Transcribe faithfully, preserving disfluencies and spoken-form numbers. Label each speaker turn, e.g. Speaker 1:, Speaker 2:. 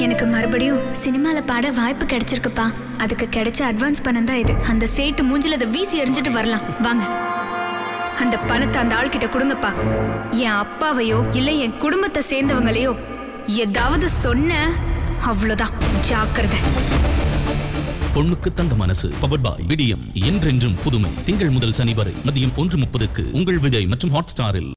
Speaker 1: எனக்கு மறுபடியும் சினிமால பாட வாய்ப்பு கிடைச்சிருக்குப்பா. அதுக்கு கிடைச்ச அட்வான்ஸ் பணம் தான் இது. அந்த சேட்டு மூஞ்சில அதை வீசி எறிஞ்சிட்டு வரலாம். வாங்க, அந்த பணத்தை அந்த ஆள்கிட்ட கொடுங்கப்பா. என் அப்பாவையோ இல்ல என் குடும்பத்தை சேர்ந்தவங்களையோ ஏதாவது சொன்ன அவ்வளவுதான், ஜாக்கிரதை.
Speaker 2: பொண்ணுக்கு தங்க மனசு பவர்ட் பை விடியம். என்றென்றும் புதுமை. திங்கள் முதல் சனி வரை மதியம் ஒன்று முப்பதுக்கு உங்கள் விஜய் மற்றும் ஹாட் ஸ்டாரில்.